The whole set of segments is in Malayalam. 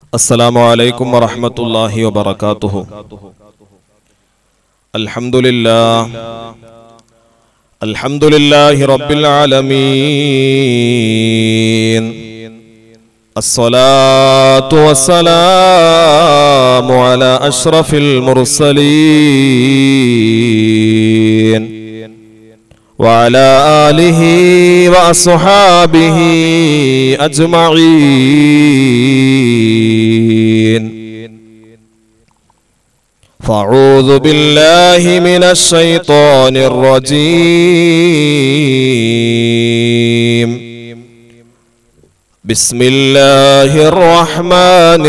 السلام عليكم ورحمة الله وبركاته. الحمد لله رب العالمين. الصلاة والسلام على أشرف المرسلين وعلى آله وأصحابه أجمعين. فأعوذ بالله من الشيطان الرجيم. بسم الله الرحمن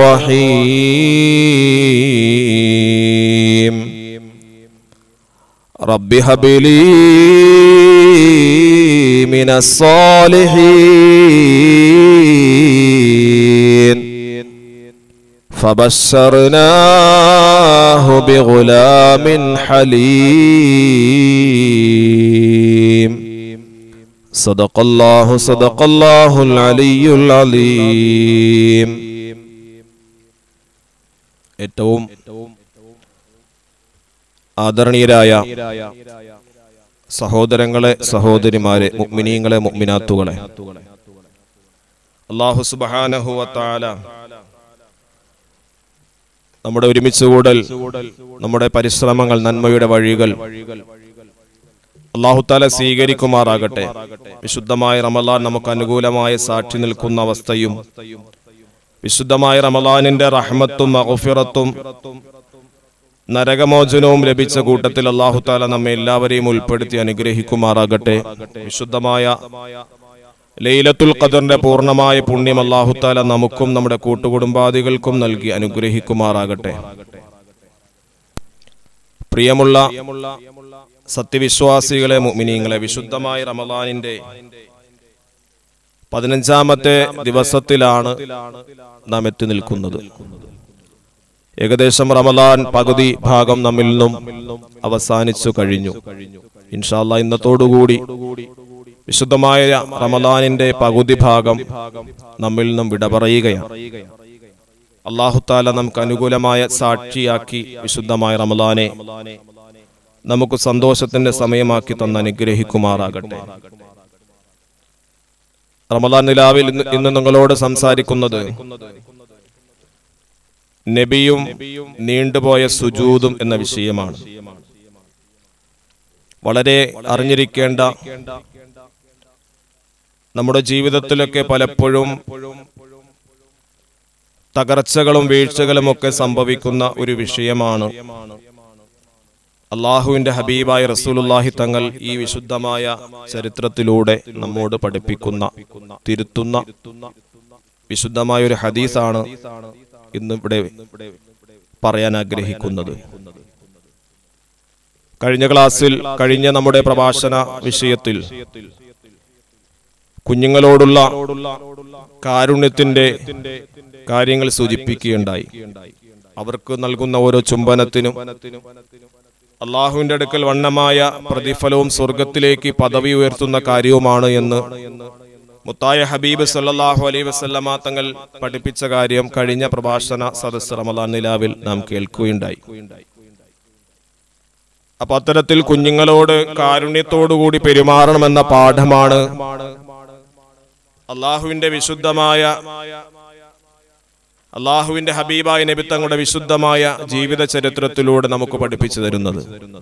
الرحيم. رب هب لي من الصالحين فبشرناه بغلام حليم. صدق الله العلي العظيم. ഏറ്റവും ആദരണീയരായ സഹോദരങ്ങളെ, സഹോദരിമാരെ, മുഅ്മിനീങ്ങളെ, മുഅ്മിനാത്തുകളെ, അല്ലാഹു സുബ്ഹാനഹു വ തആല നമ്മുടെ ഒരുമിച്ച് കൂടൽ, നമ്മുടെ പരിശ്രമങ്ങൾ, നന്മയുടെ വഴികൾ അല്ലാഹു തആല സ്വീകരിക്കുമാറാകട്ടെ. വിശുദ്ധമായ റമളാൻ നമുക്ക് അനുകൂലമായ സാക്ഷി നിൽക്കുന്ന അവസ്ഥയും വിശുദ്ധമായ റമളാനിന്റെ റഹ്മത്തും മഗ്ഫിറത്തും നരകമോചനവും ലഭിച്ച കൂട്ടത്തിൽ അല്ലാഹു തആല നമ്മെ എല്ലാവരെയും ഉൾപ്പെടുത്തി അനുഗ്രഹിക്കുമാറാകട്ടെ. വിശുദ്ധമായ ലൈലത്തുൽ ഖദറിന്റെ പൂർണ്ണമായ പുണ്യം അല്ലാഹു തആല നമുക്കും നമ്മുടെ കൂട്ടുകുടുംബാദികൾക്കും നൽകി അനുഗ്രഹിക്കുമാറാകട്ടെ. പ്രിയമുള്ള സത്യവിശ്വാസികളെ, മുഅ്മിനീങ്ങളെ, വിശുദ്ധമായ റമളാനിന്റെ 15ാമത്തെ ദിവസത്തിലാണ് നാം എത്തി നിൽക്കുന്നത്. ഏകദേശം റമളാൻ പകുതി ഭാഗം നമ്മിൽ നിന്നും അവസാനിച്ചു കഴിഞ്ഞു. ഇൻഷാ അല്ലാഹ് ഇന്നത്തോടുകൂടി വിശുദ്ധമായ റമളാനിന്റെ പകുതി ഭാഗം നമ്മിൽ നിന്നും വിട പറയുകയാണ്. അല്ലാഹു തആല നമുക്ക് അനുകൂലമായ സാക്ഷിയാക്കി വിശുദ്ധമായ റമളാനെ നമുക്ക് സന്തോഷത്തിന്റെ സമയമാക്കി തന്ന് അനുഗ്രഹിക്കുമാറാകട്ടെ. റമളാൻ നിലാവിൽ ഇന്ന് നിങ്ങളോട് സംസാരിക്കുന്നത് നബിയും നീണ്ടുപോയ സുജൂദും എന്ന വിഷയമാണ്. വളരെ അറിഞ്ഞിരിക്കേണ്ട, നമ്മുടെ ജീവിതത്തിലൊക്കെ പലപ്പോഴും തകർച്ചകളും വീഴ്ചകളും ഒക്കെ സംഭവിക്കുന്ന ഒരു വിഷയമാണ്. അള്ളാഹുവിന്റെ ഹബീബായ റസൂലുള്ളാഹി തങ്ങൾ ഈ വിശുദ്ധമായ ചരിത്രത്തിലൂടെ നമ്മോട് പഠിപ്പിക്കുന്ന, തിരുത്തുന്ന വിശുദ്ധമായ ഒരു ഹദീസാണ് ഇന്ന് ഇവിടെ പറയാൻ ആഗ്രഹിക്കുന്നത്. കഴിഞ്ഞ ക്ലാസ്സിൽ, കഴിഞ്ഞ നമ്മുടെ പ്രഭാഷണ വിഷയത്തിൽ കുഞ്ഞുങ്ങളോടുള്ള കാരുണ്യത്തിന്റെ കാര്യങ്ങൾ സൂചിപ്പിക്കുകയുണ്ടായി. അവർക്ക് നൽകുന്ന ഓരോ ചുംബനത്തിനും അള്ളാഹുവിന്റെ അടുക്കൽ വണ്ണമായ പ്രതിഫലവും സ്വർഗത്തിലേക്ക് പദവി ഉയർത്തുന്ന കാര്യവുമാണ് എന്ന് മുത്തായ ഹബീബ് സല്ലല്ലാഹു അലൈഹി വസല്ലമ തങ്ങൾ പഠിപ്പിച്ച കാര്യം കഴിഞ്ഞ പ്രഭാഷണ സദസ്സ് റമളാൻ നിലാവിൽ നാം കേൾക്കുകയുണ്ടായി. അപ്പൊ അത്തരത്തിൽ കുഞ്ഞുങ്ങളോട് കാരുണ്യത്തോടുകൂടി പെരുമാറണമെന്ന പാഠമാണ് അള്ളാഹുവിന്റെ വിശുദ്ധമായ, അള്ളാഹുവിന്റെ ഹബീബായ നബി തങ്ങളുടെ വിശുദ്ധമായ ജീവിത ചരിത്രത്തിലൂടെ നമുക്ക് പഠിപ്പിച്ചു തരുന്നത്.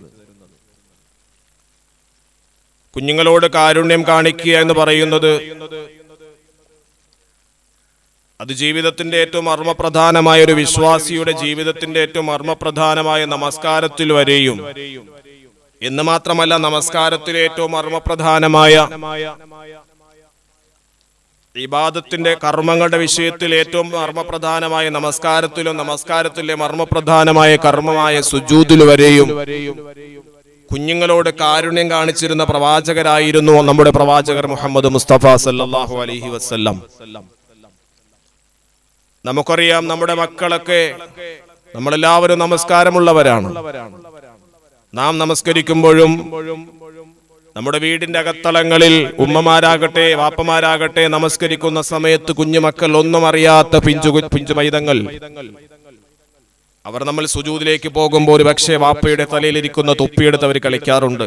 കുഞ്ഞുങ്ങളോട് കാരുണ്യം കാണിക്കുക എന്ന് പറയുന്നത് അത് ജീവിതത്തിന്റെ ഏറ്റവും മർമ്മപ്രധാനമായ, ഒരു വിശ്വാസിയുടെ ജീവിതത്തിന്റെ ഏറ്റവും മർമ്മപ്രധാനമായ നമസ്കാരത്തിൽ വരെയും, എന്ന് മാത്രമല്ല നമസ്കാരത്തിലെ ഏറ്റവും മർമ്മപ്രധാനമായ ഇബാദത്തിന്റെ കർമ്മങ്ങളുടെ വിഷയത്തിൽ ഏറ്റവും മർമ്മപ്രധാനമായ നമസ്കാരത്തിലും നമസ്കാരത്തിലെ മർമ്മപ്രധാനമായ കർമ്മമായ സുജൂദിൽ വരെയും കുഞ്ഞുങ്ങളോട് കാരുണ്യം കാണിച്ചിരുന്ന പ്രവാചകരായിരുന്നു നമ്മുടെ പ്രവാചകർ മുഹമ്മദ് മുസ്തഫ സല്ലല്ലാഹു അലൈഹി വസല്ലം. നമുക്കറിയാം, നമ്മുടെ മക്കളൊക്കെ, നമ്മളെല്ലാവരും നമസ്കാരമുള്ളവരാണ്. നാം നമസ്കരിക്കുമ്പോഴും നമ്മുടെ വീടിന്റെ അകത്തളങ്ങളിൽ ഉമ്മമാരാകട്ടെ വാപ്പമാരാകട്ടെ നമസ്കരിക്കുന്ന സമയത്ത് കുഞ്ഞുമക്കൾ ഒന്നും അറിയാത്ത പിഞ്ചു പൈതങ്ങൾ അവർ നമ്മൾ സുജൂദിലേക്ക് പോകുമ്പോൾ ഒരു പക്ഷേ വാപ്പയുടെ തലയിലിരിക്കുന്ന തൊപ്പിയെടുത്ത് അവർ കളിക്കാറുണ്ട്.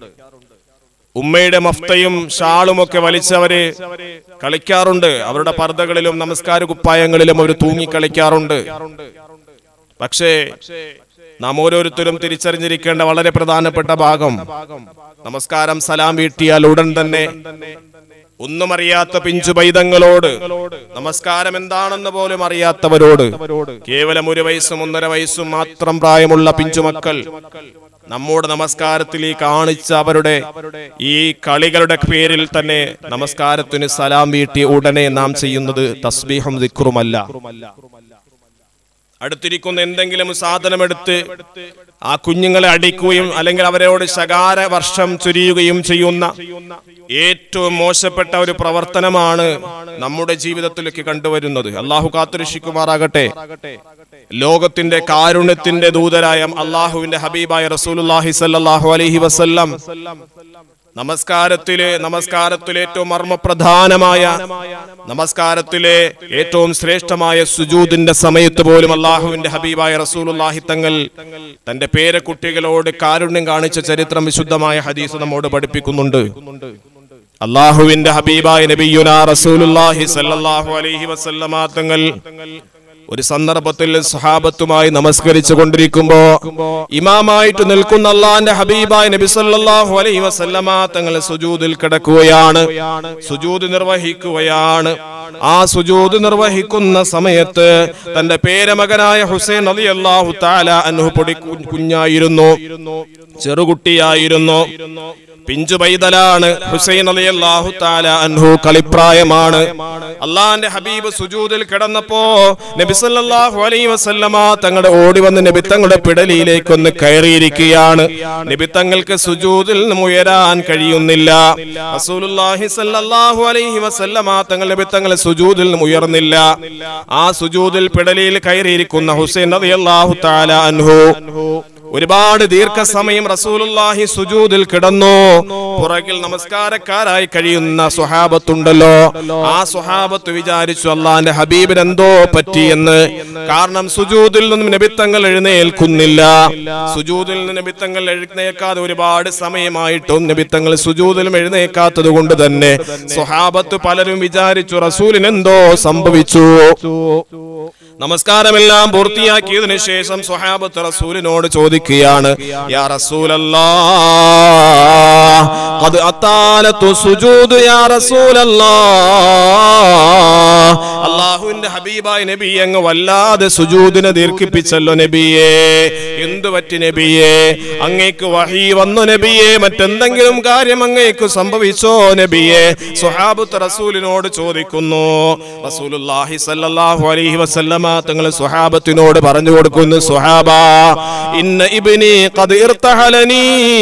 ഉമ്മയുടെ മഫ്തയും ഷാളും ഒക്കെ വലിച്ചവര് കളിക്കാറുണ്ട്. അവരുടെ പർദ്ദകളിലും നമസ്കാര കുപ്പായങ്ങളിലും അവർ തൂങ്ങി കളിക്കാറുണ്ട്. പക്ഷേ നാം ഓരോരുത്തരും തിരിച്ചറിഞ്ഞിരിക്കേണ്ട വളരെ പ്രധാനപ്പെട്ട ഭാഗം, നമസ്കാരം സലാം വീട്ടിയാൽ ഉടൻ തന്നെ ഒന്നും അറിയാത്ത പിഞ്ചു പൈതങ്ങളോട്, നമസ്കാരം എന്താണെന്ന് പോലും അറിയാത്തവരോട്, കേവലം 1 വയസ്സും 1.5 വയസ്സും മാത്രം പ്രായമുള്ള പിഞ്ചുമക്കൾ നമ്മോട് നമസ്കാരത്തിൽ ഈ കാണിച്ച അവരുടെ ഈ കളികളുടെ പേരിൽ തന്നെ നമസ്കാരത്തിന് സലാം വീട്ടി ഉടനെ നാം ചെയ്യുന്നത് തസ്ബീഹും ദിക്റുമല്ല. അടുത്തിരിക്കുന്ന എന്തെങ്കിലും സാധനമെടുത്ത് ആ കുഞ്ഞുങ്ങളെ അടിക്കുകയും അല്ലെങ്കിൽ അവരോട് ശകാര വർഷം ചൊരിയുകയും ചെയ്യുന്ന ഏറ്റവും മോശപ്പെട്ട ഒരു പ്രവർത്തനമാണ് നമ്മുടെ ജീവിതത്തിലേക്ക് കണ്ടുവരുന്നത്. അള്ളാഹു കാത്തുരക്ഷിക്കുമാറാകട്ടെ. ലോകത്തിന്റെ കാരുണ്യത്തിന്റെ ദൂതരായ അള്ളാഹുവിന്റെ ഹബീബായ റസൂലുള്ളാഹി സ്വല്ലല്ലാഹു അലൈഹി വസല്ലം നമസ്കാരത്തിലെ ഏറ്റവും മർമ്മപ്രധാനമായ നമസ്കാരത്തിലെ ഏറ്റവും ശ്രേഷ്ഠമായ സുജൂദിന്റെ സമയത്ത് പോലും അള്ളാഹുവിന്റെ ഹബീബായ റസൂലുള്ളാഹി തങ്ങൾ തന്റെ പേരക്കുട്ടികളോട് കാരുണ്യം കാണിച്ച ചരിത്രം വിശുദ്ധമായ ഹദീസ് നമ്മോട് പഠിപ്പിക്കുന്നുണ്ട്. അള്ളാഹുവിന്റെ ഹബീബായ നബിയുനാ റസൂലുള്ളാഹി സ്വല്ലല്ലാഹു അലൈഹി വസല്ലമ തങ്ങൾ ഒരു സന്ദർഭത്തിൽ സ്വഹാബത്തുമായി നമസ്കരിച്ചു കൊണ്ടിരിക്കുമ്പോ ഇമാമായിട്ട് നിൽക്കുന്ന അല്ലാഹുവിന്റെ ഹബീബായ നബി സല്ലല്ലാഹു അലൈഹി വസല്ലമ തങ്ങൾ സുജൂദിൽ കിടക്കുകയാണ്, സുജൂദ് നിർവഹിക്കുകയാണ്. ആ സുജൂദ് നിർവഹിക്കുന്ന സമയത്ത് തന്റെ പേരമകനായ ഹുസൈൻ റളിയല്ലാഹു തആല അൻഹു കുഞ്ഞായിരുന്നു, ചെറുകുട്ടിയായിരുന്നു, പിഞ്ചു പൈതലാണ്. ഹുസൈൻ റളിയല്ലാഹു തആല അൻഹു കളിപ്രായമാണ്. അല്ലാഹുവിന്റെ ഹബീബ് സുജൂദിൽ കിടന്നപ്പോ നബി സല്ലല്ലാഹു അലൈഹി വസല്ലമ തങ്ങളുടെ ഓടി വന്ന് നബി തങ്ങളുടെ പിടലിയിലേക്ക് ഒന്ന് കയറിയിരിക്കുകയാണ്. നബി തങ്ങൾക്ക് സുജൂദിൽ നിന്ന് ഉയരാൻ കഴിയുന്നില്ല. റസൂലുള്ളാഹി സല്ലല്ലാഹു അലൈഹി വസല്ലമ തങ്ങൾ നബി തങ്ങളെ സുജൂദിൽ നിന്ന് ഉയർന്നില്ല. ആ സുജൂദിൽ പിടലിയിൽ കയറിയിരിക്കുന്ന ഹുസൈൻ റളിയല്ലാഹു തആല അൻഹു ഒരുപാട് ദീർഘസമയം റസൂലുള്ളാഹി സുജൂദിൽ കിടന്നു. പുറകിൽ നമസ്കാരക്കാരായി കഴിയുന്ന സ്വഹാബത്തുണ്ടല്ലോ, ആ സ്വഹാബത്ത് വിചാരിച്ചു അല്ലാഹുവിന്റെ ഹബീബിന് എന്തോ പറ്റിയെന്ന്. കാരണം സുജൂദിൽ നിന്നും നബി തങ്ങൾ എഴുന്നേൽക്കുന്നില്ല. സുജൂദിൽ നിന്ന് നബി തങ്ങൾ എഴുന്നേൽക്കാതെ ഒരുപാട് സമയമായിട്ടും നബി തങ്ങൾ സുജൂദിലും എഴുന്നേൽക്കാത്തത് കൊണ്ട് തന്നെ സ്വഹാബത്ത് പലരും വിചാരിച്ചു റസൂലിന് എന്തോ സംഭവിച്ചു. നമസ്കാരമെല്ലാം പൂർത്തിയാക്കിയതിനു ശേഷം സ്വഹാബത്ത് റസൂലിനോട് ചോദിക്കുകയാണ്, യാ റസൂലല്ലാഹ് ഖദ് അതാലതു സുജൂദ് യാ റസൂലല്ലാഹ്, അല്ലാഹുവിന്റെ ഹബീബായ നബി അങ്ങ് വല്ലാതെ സുജൂദിനെ ദീർഘിപ്പിച്ചല്ലോ നബിയേ, എന്തു പറ്റി നബിയേ? അങ്ങേക്ക് വഹീ വന്നു നബിയേ? മറ്റെന്തെങ്കിലും കാര്യം അങ്ങേക്ക് സംഭവിച്ചോ നബിയേ? സ്വഹാബത്ത് റസൂലിനോട് ചോദിക്കുന്നു. റസൂലുള്ളാഹി സ്വല്ലല്ലാഹു അലൈഹി വസല്ലമ തങ്ങൾ സ്വഹാബത്തിനോട് പറഞ്ഞു കൊടുക്കുന്നു, സ്വഹാബ ഇന്ന ഇബ്നി ഖദ് ഇർതഹലനി,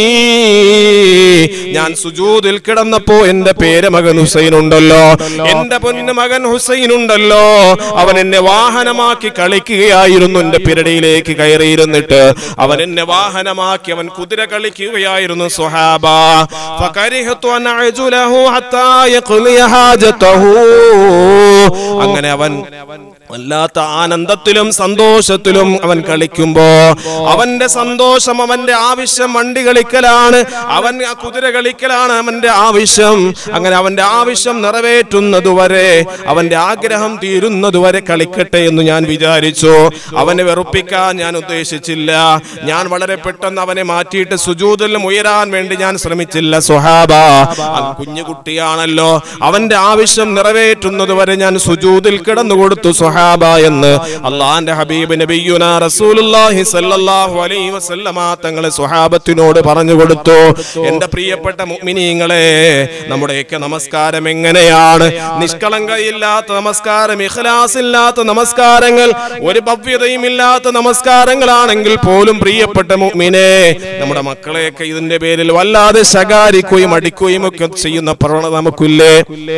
ഞാൻ സുജൂദിൽ കിടന്നപ്പോ എന്റെ പേരമകൻ ഹുസൈൻ ഉണ്ടല്ലോ, എന്റെ പൊന്നു മകൻ ഹുസൈൻ ഉണ്ടല്ലോ, അവൻ എന്നെ വാഹനമാക്കി കളിക്കുകയായിരുന്നു. എന്റെ പിരടിയിലേക്ക് കയറിയിരുന്നിട്ട് അവൻ എന്നെ വാഹനമാക്കി അവൻ കുതിര കളിക്കുകയായിരുന്നു. സ്വഹാബ ഫകരിഹതു അൻ അജുലഹു ഹത്താ യഖ്ലിയ ഹാജതഹു, അങ്ങനെ അവൻ വല്ലാത്ത ആനന്ദത്തിലും സന്തോഷത്തിലും അവൻ കളിക്കുമ്പോ അവന്റെ സന്തോഷം, അവന്റെ ആവശ്യം വണ്ടി കളിക്കലാണ്, അവൻ കുതിര കളിക്കലാണ് അവന്റെ ആവശ്യം. അങ്ങനെ അവന്റെ ആവശ്യം നിറവേറ്റുന്നതുവരെ, അവന്റെ ആഗ്രഹം തീരുന്നതുവരെ കളിക്കട്ടെ എന്ന് ഞാൻ വിചാരിച്ചു. അവനെ വെറുപ്പിക്കാൻ ഞാൻ ഉദ്ദേശിച്ചില്ല. ഞാൻ വളരെ പെട്ടെന്ന് അവനെ മാറ്റിയിട്ട് സുജൂദിൽ ഉയരാൻ വേണ്ടി ഞാൻ ശ്രമിച്ചില്ല. സ്വഹാബ കുഞ്ഞുകുട്ടിയാണല്ലോ, അവന്റെ ആവശ്യം നിറവേറ്റുന്നതുവരെ ഞാൻ സുജൂദിൽ കിടന്നു കൊടുത്തു സ്വഹാബ എന്ന് അല്ലാഹുവിന്റെ ഹബീബ് നബിയുനാ റസൂലുള്ളാഹി സ്വല്ലല്ലാഹു അലൈഹി വസല്ലമ തങ്ങളെ സ്വഹാബത്തിനോട് പറഞ്ഞു കൊടുത്തു. എന്റെ പ്രിയപ്പെട്ട മുഅ്മിനീങ്ങളെ, നമ്മുടെയൊക്കെ നമസ്കാരം എങ്ങനെയാണ്? നിഷ്കളങ്കയില്ലാത്ത നമസ്കാരം, ഇഖ്ലാസ് ഇല്ലാത്ത നമസ്കാരങ്ങൾ, ഒരു ഭവ്യതയും ഇല്ലാത്ത നമസ്കാരങ്ങളാണെങ്കിൽ പോലും പ്രിയപ്പെട്ട മുഅ്മിനേ, നമ്മുടെ മക്കളെയൊക്കെ ഇതിന്റെ പേരിൽ വല്ലാതെ ശകാരിക്കുകയും അടിക്കുകയും ഒക്കെ ചെയ്യുന്ന പ്രവണത നമുക്കില്ലേ?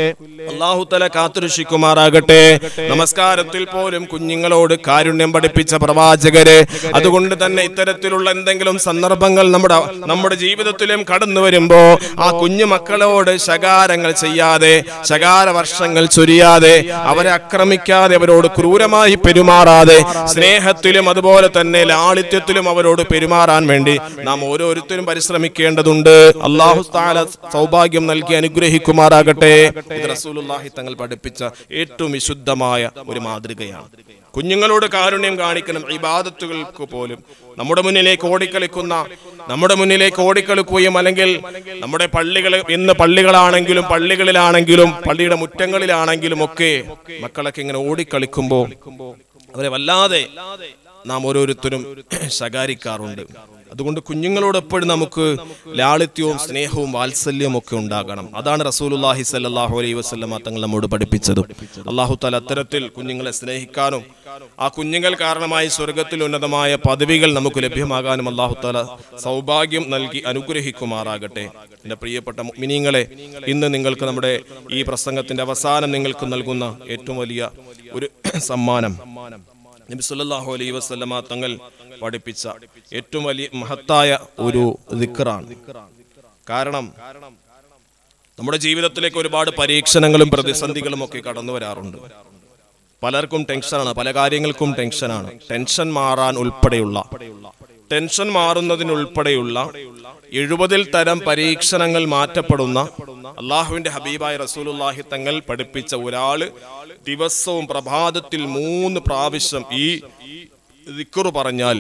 അല്ലാഹു തആല കാത്തുരക്ഷിക്കുമാറാകട്ടെ. നമസ്കാരത്തിൽ പോലും കുഞ്ഞുങ്ങളോട് കാരുണ്യം പഠിപ്പിച്ച പ്രവാചകരെ, അതുകൊണ്ട് തന്നെ ഇത്തരത്തിലുള്ള എന്തെങ്കിലും സന്ദർഭങ്ങൾ നമ്മുടെ ജീവിതത്തിലും കടന്നു വരുമ്പോ ആ കുഞ്ഞു മക്കളോട് ശകാരങ്ങൾ ചെയ്യാതെ, ശകാര വർഷങ്ങൾ ചൊരിയാതെ, അവരെ ആക്രമിക്കാതെ, അവരോട് ക്രൂരമായി പെരുമാറാതെ, സ്നേഹത്തിലും അതുപോലെ തന്നെ ലാളിത്യത്തിലും അവരോട് പെരുമാറാൻ വേണ്ടി നാം ഓരോരുത്തരും പരിശ്രമിക്കേണ്ടതുണ്ട്. അല്ലാഹു തആല സൗഭാഗ്യം നൽകി അനുഗ്രഹിക്കുമാറാകട്ടെ. ഇത് റസൂലുള്ളാഹി തങ്ങൾ പഠിപ്പിച്ച ഏറ്റവും വിശുദ്ധമായ ഒരു മാതൃകയാണ്. കുഞ്ഞുങ്ങളോട് കാരുണ്യം കാണിക്കണം. ഇബാദത്തുകൾക്ക് പോലും നമ്മുടെ മുന്നിലേക്ക് ഓടിക്കളിക്കുകയും അല്ലെങ്കിൽ നമ്മുടെ പള്ളികളിലാണെങ്കിലും പള്ളിയുടെ മുറ്റങ്ങളിലാണെങ്കിലും ഒക്കെ മക്കളൊക്കെ ഇങ്ങനെ ഓടിക്കളിക്കുമ്പോൾ അവരെ വല്ലാതെ നാം ഓരോരുത്തരും ശകാരിക്കാറുണ്ട്. അതുകൊണ്ട് കുഞ്ഞുങ്ങളോട് എപ്പോഴും നമുക്ക് ലാളിത്യവും സ്നേഹവും വാത്സല്യവും ഒക്കെ ഉണ്ടാകണം. അതാണ് റസൂലുള്ളാഹി സ്വല്ലല്ലാഹു അലൈഹി വസല്ലമ തങ്ങൾ നമ്മോട് പഠിപ്പിച്ചത്. അല്ലാഹു തആല അത്തരത്തിൽ കുഞ്ഞുങ്ങളെ സ്നേഹിക്കാനും ആ കുഞ്ഞുങ്ങൾ കാരണമായി സ്വർഗത്തിൽ ഉന്നതമായ പദവികൾ നമുക്ക് ലഭ്യമാകാനും അല്ലാഹു തആല സൗഭാഗ്യം നൽകി അനുഗ്രഹിക്കുമാറാകട്ടെ. എൻ്റെ പ്രിയപ്പെട്ട മുഅ്മിനീങ്ങളെ, ഇന്ന് നിങ്ങൾക്ക് നമ്മുടെ ഈ പ്രസംഗത്തിന്റെ അവസാനം നിങ്ങൾക്ക് നൽകുന്ന ഏറ്റവും വലിയ ഒരു സമ്മാനം നബി സല്ലല്ലാഹു അലൈഹി വസല്ലമ തങ്ങൾ പഠിപ്പിച്ച ഏറ്റവും വലിയ മഹത്തായ ഒരു ദിക്റാണ്. കാരണം നമ്മുടെ ജീവിതത്തിലേക്ക് ഒരുപാട് പരീക്ഷണങ്ങളും പ്രതിസന്ധികളും ഒക്കെ കടന്നു വരാറുണ്ട്. പലർക്കും ടെൻഷനാണ്, പല കാര്യങ്ങൾക്കും ടെൻഷനാണ്. ടെൻഷൻ മാറുന്നതിനുൾപ്പെടെയുള്ള 70 തരം പരീക്ഷണങ്ങൾ മാറ്റപ്പെടുന്ന അള്ളാഹുവിന്റെ ഹബീബായ റസൂലുള്ളാഹി തങ്ങൾ പഠിപ്പിച്ച ഒരാള് ദിവസവും പ്രഭാതത്തിൽ 3 പ്രാവശ്യം ഈ ദിക്ർ പറഞ്ഞാൽ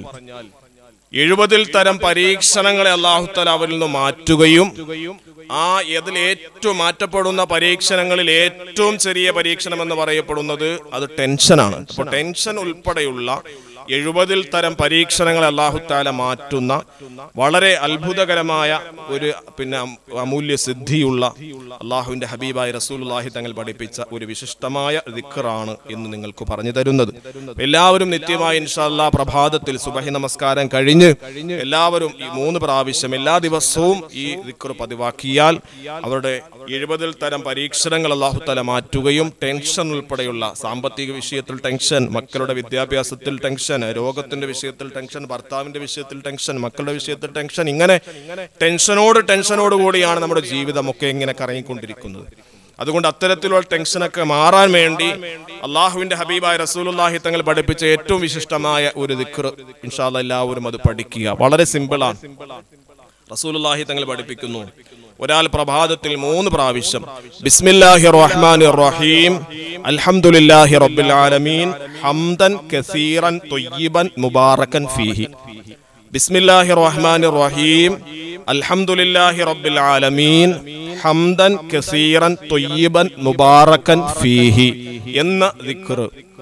70 തരം പരീക്ഷണങ്ങളെ അല്ലാഹു തആല അവരിൽ നിന്ന് മാറ്റുകയും അതിൽ ഏറ്റവും മാറ്റപ്പെടുന്ന പരീക്ഷണങ്ങളിൽ ഏറ്റവും ചെറിയ പരീക്ഷണം എന്ന് പറയപ്പെടുന്നത് അത് ടെൻഷനാണ്. അപ്പോൾ ടെൻഷൻ ഉൾപ്പെടെയുള്ള 70 തരം പരീക്ഷണങ്ങളെ അല്ലാഹു തആല മാറ്റുന്ന വളരെ അത്ഭുതകരമായ ഒരു അമൂല്യ സിദ്ധിയുള്ള അള്ളാഹുവിന്റെ ഹബീബായ റസൂലുള്ളാഹി തങ്ങൾ പഠിപ്പിച്ച ഒരു വിശിഷ്ടമായ ദിക്റാണ് എന്ന് നിങ്ങൾക്ക് പറഞ്ഞു തരുന്നത്. എല്ലാവരും നിത്യമായി ഇൻഷാ അല്ലാഹ് പ്രഭാതത്തിൽ സുബഹി നമസ്കാരം കഴിഞ്ഞ് എല്ലാവരും ഈ 3 പ്രാവശ്യം എല്ലാ ദിവസവും ഈ ദിക്ർ പതിവാക്കിയാൽ അവരുടെ 70 തരം പരീക്ഷണങ്ങൾ അല്ലാഹു തആല മാറ്റുകയും ടെൻഷൻ ഉൾപ്പെടെയുള്ള സാമ്പത്തിക വിഷയത്തിൽ ടെൻഷൻ, മക്കളുടെ വിദ്യാഭ്യാസത്തിൽ ടെൻഷൻ, രോഗത്തിന്റെ വിഷയത്തിൽ ടെൻഷൻ, ഭർത്താവിന്റെ വിഷയത്തിൽ ടെൻഷൻ, മക്കളുടെ വിഷയത്തിൽ ടെൻഷൻ, ഇങ്ങനെ ടെൻഷനോട് കൂടിയാണ് നമ്മുടെ ജീവിതമൊക്കെ ഇങ്ങനെ കറങ്ങിക്കൊണ്ടിരിക്കുന്നത്. അതുകൊണ്ട് അത്തരത്തിലുള്ള ടെൻഷനൊക്കെ മാറാൻ വേണ്ടി അള്ളാഹുവിന്റെ ഹബീബായ റസൂലുള്ളാഹി തങ്ങൾ പഠിപ്പിച്ച ഏറ്റവും വിശിഷ്ടമായ ഒരു ദിക്ർ ഇൻഷാ അല്ലാഹ് എല്ലാവരും അത് പഠിക്കുക. വളരെ സിമ്പിളാണ്. റസൂലുള്ളാഹി തങ്ങൾ പഠിപ്പിക്കുന്നു, ഒരാൾ പ്രഭാതത്തിൽ 3 പ്രാവശ്യം ബിസ്മില്ലാഹിർ റഹ്മാനിർ റഹീം അൽഹംദുലില്ലാഹി റബ്ബിൽ ആലമീൻ ഹംദൻ കസീറൻ ത്വയ്യിബൻ മുബാറകൻ ഫീഹി. ബിസ്മില്ലാഹിർ റഹ്മാനിർ റഹീം അൽഹംദുലില്ലാഹി റബ്ബിൽ ആലമീൻ ഹംദൻ കസീറൻ ത്വയ്യിബൻ മുബാറകൻ ഫീഹി എന്ന ദിക്ർ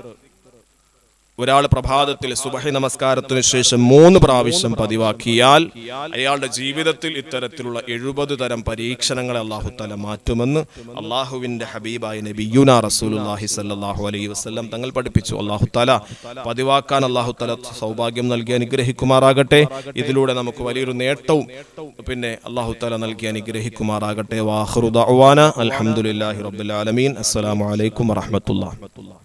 ഒരാൾ പ്രഭാതത്തിൽ സുബഹി നമസ്കാരത്തിന് ശേഷം 3 പ്രാവശ്യം പതിവാക്കിയാൽ അയാളുടെ ജീവിതത്തിൽ ഇത്തരത്തിലുള്ള 70 തരം പരീക്ഷണങ്ങളെ അല്ലാഹു തആല മാറ്റുമെന്ന് അല്ലാഹുവിന്റെ ഹബീബായ നബിയുനാ റസൂലുള്ളാഹി സ്വല്ലല്ലാഹു അലൈഹി വസല്ലം തങ്ങൾ പഠിപ്പിച്ചു. അല്ലാഹു തആല പതിവാക്കാൻ അല്ലാഹു തആല സൗഭാഗ്യം നൽകി അനുഗ്രഹിക്കുമാറാകട്ടെ. ഇതിലൂടെ നമുക്ക് വലിയൊരു നേട്ടവും അല്ലാഹു തആല നൽകി അനുഗ്രഹിക്കുമാറാകട്ടെ. വാഖിറു ദഅവാന അൽഹംദുലില്ലാഹി റബ്ബിൽ ആലമീൻ. അസ്സലാമു അലൈക്കും വറഹ്മത്തുള്ളാഹി.